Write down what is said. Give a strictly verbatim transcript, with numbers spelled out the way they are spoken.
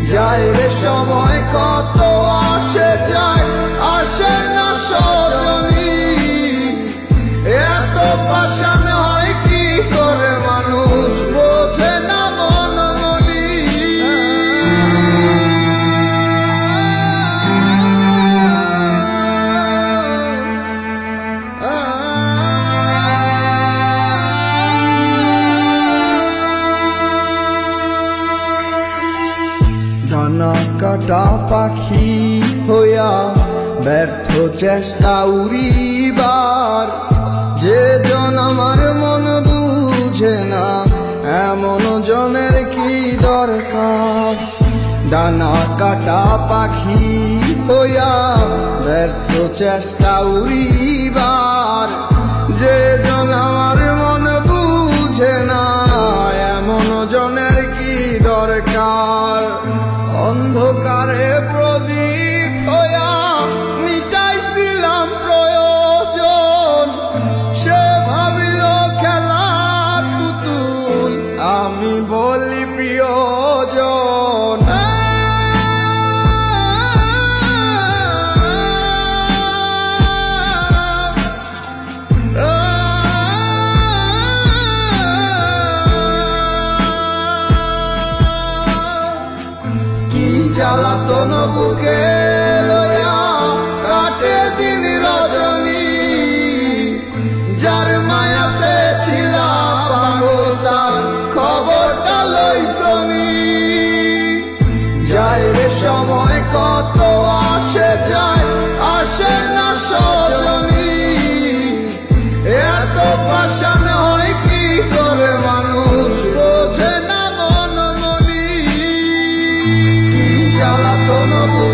যায় রে সময় কত আসে যায়, আসে না সজনী। এত পাষাণ হয় কি করে মানুষ, বোঝে না মন মনি। ডানা কাটা পাখি হইয়া ব্যর্থ চেষ্টা উড়িবার, যে জন আমার মন বুঝে না এমন জনের কি দরকার। ডানা কাটা পাখি হইয়া ব্যর্থ চেষ্টা উড়িবার, যে জন আমার মন বুঝে না এমন জনের কি দরকার। অন্ধকারে প্রদীপ হইয়া মিটাইছিলাম প্রয়োজন, সে ভাবিল খেলার পুতুল, আমি বলি প্রিয়জন। জ্বালাতন বুকে লইয়া কাটে দিন রজনী, যার মায়াতে ছিলাম পাগল তার খবরটা লইছনি। যায় রে সময় কত আসে যায়, আসে না সজনী। এত পাষাণ হয় কি করে মানুষ, বোঝে না মন মনি। জ্বালাতন